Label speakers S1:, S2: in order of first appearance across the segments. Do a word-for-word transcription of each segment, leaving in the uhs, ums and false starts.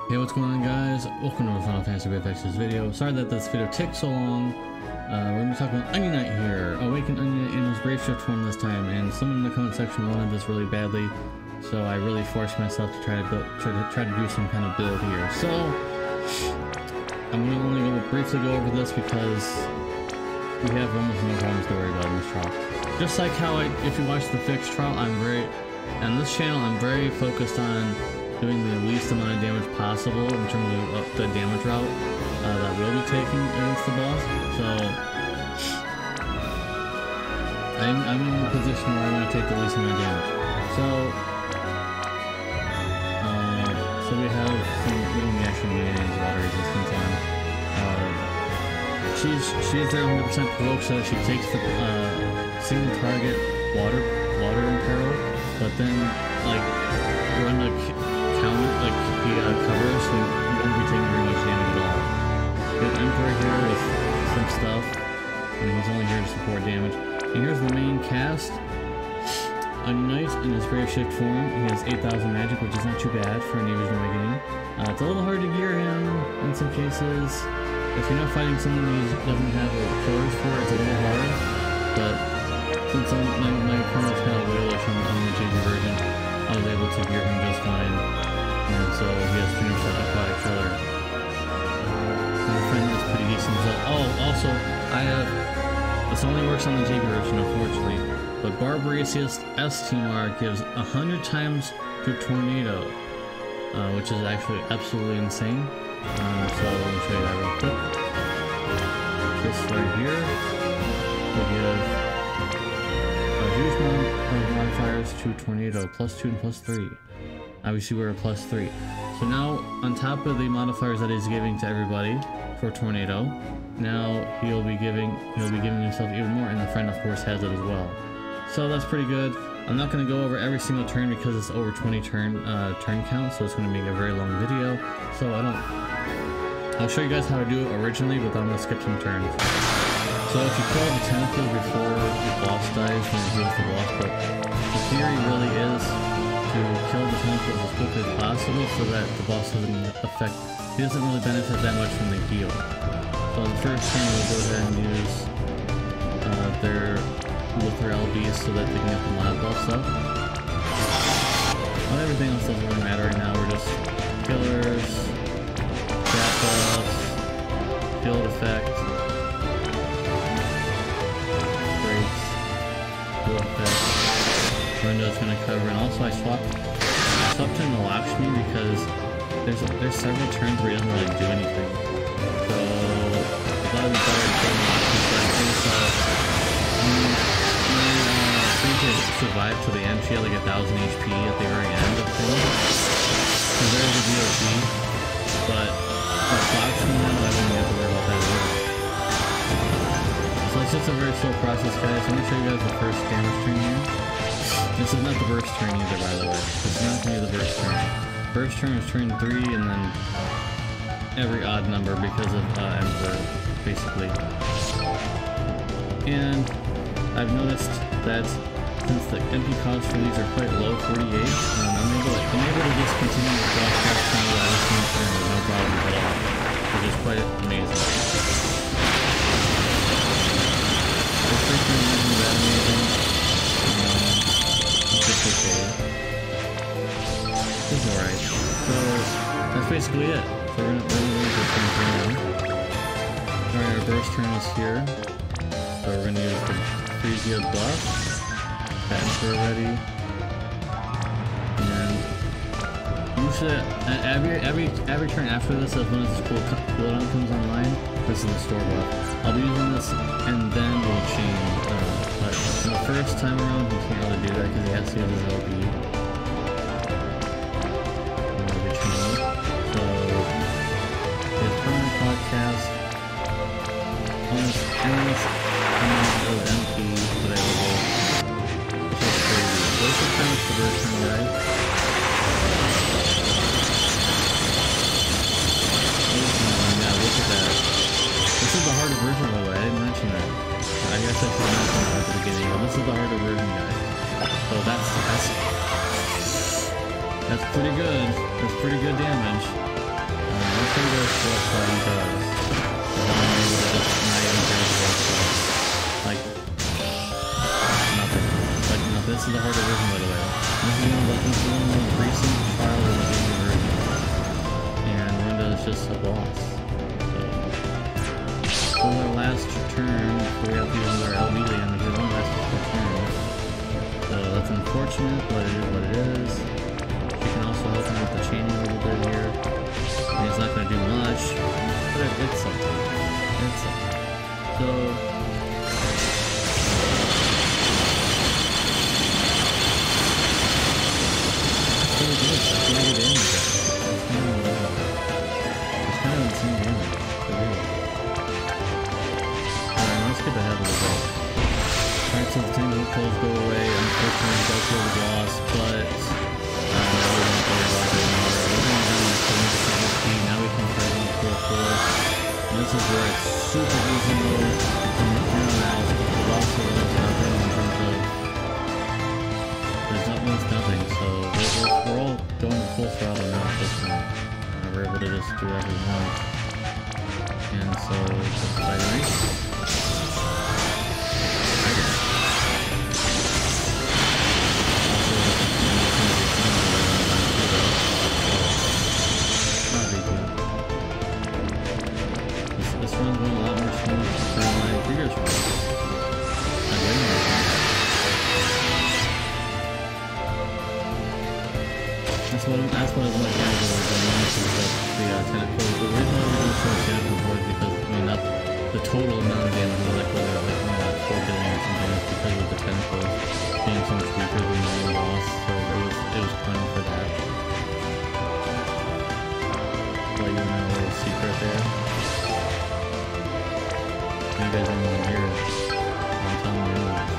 S1: Hey, what's going on, guys? Welcome to Final Fantasy V F X's video. Sorry that this video takes so long. Uh, we're going to be talking about Onion Knight here. Awakened Onion Knight in his Brave Shift form this time, and someone in the comment section wanted this really badly, so I really forced myself to try to build, try to try to do some kind of build here. So I'm going to only go briefly go over this because we have almost no problems to worry about in this trial. Just like how I, if you watch the fixed trial, I'm very on this channel. I'm very focused on doing the least amount of damage possible in terms of uh, the damage route uh, that we'll be taking against the boss. So I'm, I'm in a position where I want to take the least amount of damage. So uh, so we have some, we don't actually need any water resistance on. Uh, she's she's there one hundred percent provoked, so she takes the uh, single target water water imperil, but then like run the counter, like he uh, covers, so he won't be taking very much damage at all. We have Emperor here with some stuff, and he's only here to support damage. And here's the main cast. Onion Knight in his Brave Shift form. He has eight thousand magic, which is not too bad for an Evasion Awakening. Uh, it's a little hard to gear him in some cases. If you're not fighting someone who doesn't have a chorus for it, it's a little hard. But since I'm, my, my opponent's kind of whalish on, on the J V version, I was able to gear him just fine. And so he has finished that Aquatic Killer. My friend is pretty decent as well. Oh, also, I have... This only works on the J V version, unfortunately. But Barbaricius S T Mar gives one hundred times to Tornado. Uh, which is actually absolutely insane. Uh, so let me show you that real quick. This right here will give a huge amount of modifiers to Tornado, plus two and plus three. Obviously we're a plus three. So now, on top of the modifiers that he's giving to everybody for Tornado, now he'll be giving he'll be giving himself even more, and the friend of course has it as well. So that's pretty good. I'm not going to go over every single turn because it's over twenty turn uh, turn count, so it's going to make a very long video. So I don't. I'll show you guys how to do it originally, but I'm going to skip some turns. So if you kill the tentacle before the boss dies, then it heals the boss. But the theory really is to kill the tentacles as quickly as possible so that the boss doesn't affect. He doesn't really benefit that much from the heal. So the first turn we'll go ahead and use uh, their with their L Bs so that they can get the mod buffs up. Well, everything else doesn't really matter right now. We're just killers, trap buffs, field effect, breaks, field effect. Window's gonna cover, and also I swapped I swapped in the Lakshmi because there's there's several turns where he doesn't really do anything. So I thought it'd be better to kill the Lakshmi first. So survive to the end. She had like a thousand H P at the very end of things. So there's a D L C, but for Lakshmi now I don't have to worry about that either. So it's just a very slow process, guys. I'm gonna show you guys the first damage turn here. This is not the burst turn either, by the way. This is not gonna be the burst turn. Burst turn is turn three, and then every odd number because of uh, Emperor, basically. And I've noticed that since the M P costs for these are quite low, forty-eight, um, I'm, able to, I'm able to just continue with boss craft kind of every single turn with no problem at all, which is quite amazing. The first turn isn't that amazing. Um, it's just okay. It's alright. So that's basically it. So we're gonna we're gonna turn three now. Alright, our burst turn is here. So we're gonna use the Freezia buff. Emperor ready, and usually uh, every every every turn after this, as when this cool cooldown comes online, this is the store buff. I'll be using this, and then we'll change. Uh, but the first time around, he can't really do that because he has to use his L B. So his permanent podcast, almost endless amount of M P available. What's the premise for this one, guys? Yeah, look at that. This is the harder version, by the way. I didn't mention that. I guess I should have mentioned that at the beginning, but this is the harder version, guys. So that's that's That's pretty good. That's pretty good damage. boss. So, so our last turn, before we have to use our L B damage, it only lasts for turns. So that's unfortunate, but it is what it is. She can also help him with the chaining a little bit here. I mean, it's not going to do much, but it, it's something. It's something. So... Really good. That's really good damage there. That's kind of, uh, that's kind of insane damage, for real. Alright, let's skip ahead a little bit. Alright, so the tangle clothes go away. Unfortunately, it does kill the boss, but uh, now we don't worry about it anymore. We're going to do seventy percent H P. Now we can try to full force. And this is where it's super easy mode. From here on out, the boss is nothing in terms of. There's almost nothing, so we're, we're, we're all going full throttle now at this point. And we're able to just do whatever we want. And so, just by nice. I guess. Not a big deal. This, this run's going a lot more smooth than my previous run. I'm waiting on it. That's what, that's what I was like to do with the monsters, like the uh, tentacles. The reason why we're doing so much damage before is because, I mean, not the total amount of damage was like, whether like, you know, four billion or something, is because of the tentacles being so much weaker than the main boss, so it was, it was fun for that. Like, you know, a little secret there. You guys don't want to hear it. I'm telling you anyways.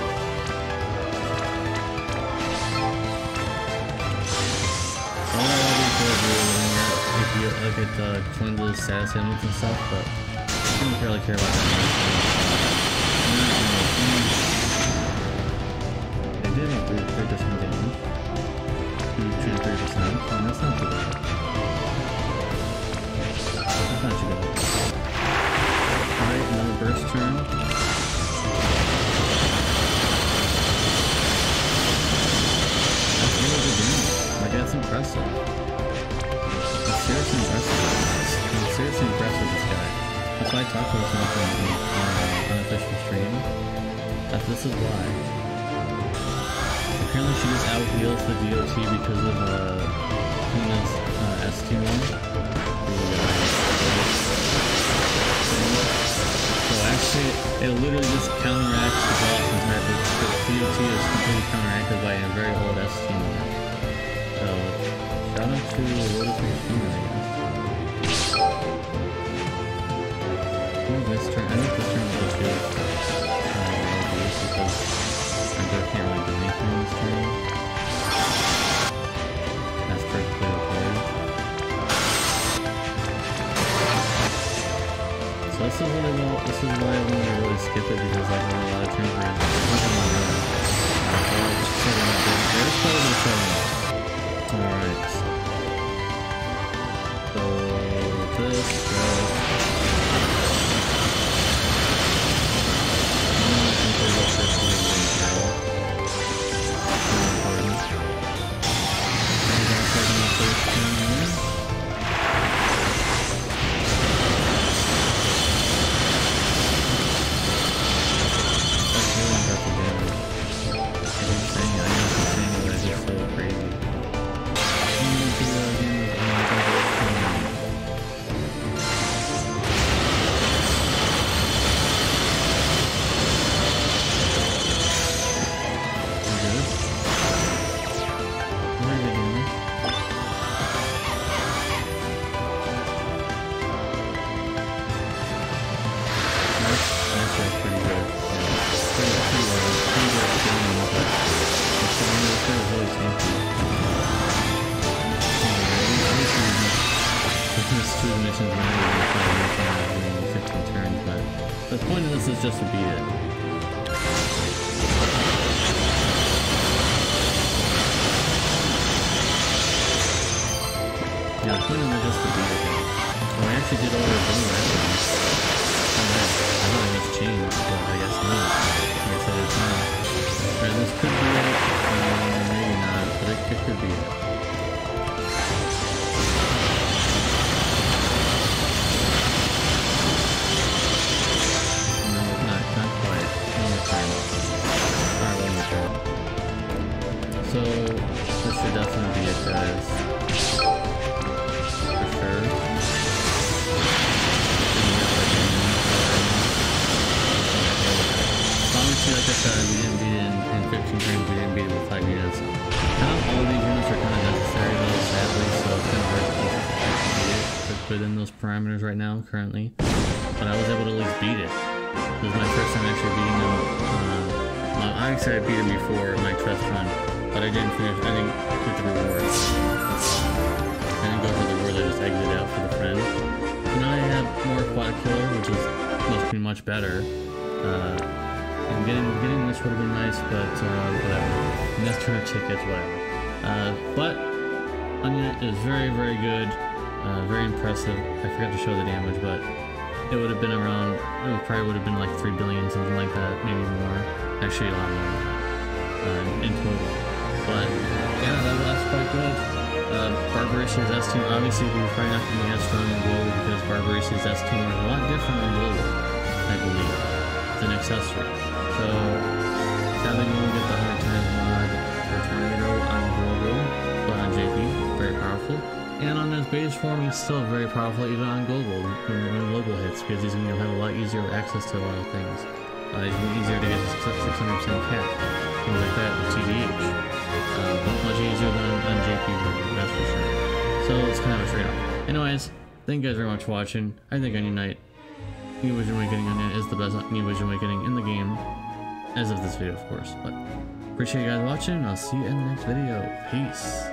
S1: If you look at uh, join the status ailments and stuff, but I don't really care about that. They did have three percent damage. two to three percent, and that's not too bad. That's not too bad. Alright, another burst turn. That's really good damage. Like, that's impressive. Seriously impressive. I'm seriously impressed with this guy. That's why I talk about so much on the unofficial stream. That this is why. Apparently she just out heals the D O T because of uh Luna's uh, S T one. So actually it literally just counteracts the boss entirely. The D O T is completely counteracted by a very old S T one. So shout out to Lotus Machine, I guess. Ooh, this turn, I think this turn will just do uh, Deus because I can't really do anything on this turn. That's perfectly okay. So this is really well, this is why I wanted to really skip it because like there are a lot of turns where there's nothing on the So I'll just set it up there. There's probably the seven. Alright. So this goes. I'm going to look this to the intro. Important. I'm going to start on the first turn here. That's really impressive damage. I keep saying it, I know I'm saying it, but it's just so crazy. I'm going to do that again with my The point of this is just to beat it. Yeah, the point of it is just to beat it. Well, I actually did order a blue weapon. I thought it was changed, but I guess not. Like I said, it's not. Alright, this could be it. Uh, maybe not, but it, it could be it. within those parameters right now, currently. But I was able to at least beat it. This is my first time actually beating him. Uh, well, I actually I beat him before my trust run, but I didn't finish. I didn't get the rewards. I didn't go for the reward. I just exited out for the friend. So now I have more aquatic killer, which is must be much better. Uh, and getting getting this would have been nice, but uh, whatever. Next turn of tickets, whatever. Uh, but Onion is very, very good. Uh, very impressive. I forgot to show the damage, but it would have been around, it would probably would have been like three billion, something like that, maybe more. Actually, a lot more than that uh, in total. But yeah, that, that's quite good. Uh, Barbarace's S team, obviously, he's probably not going to be as strong in Global because Barbarace's S team is a lot different in Global, I believe. It's an accessory. So, sadly, we won't get the one hundred times mod for Tornado on Global, but on J P, very powerful. And on his base form, he's still very powerful even on Global, when, when Global hits, because he's going to have a lot easier access to a lot of things. Uh, he's going to be easier to get his six hundred percent cap, things like that with T D H. Uh, much easier than on, on J P, that's for sure. So it's kind of a trade-off. Anyways, thank you guys very much for watching. I think Onion Knight, New Vision Awakening Onion is the best New Vision Awakening in the game, as of this video, of course. But appreciate you guys watching, and I'll see you in the next video. Peace.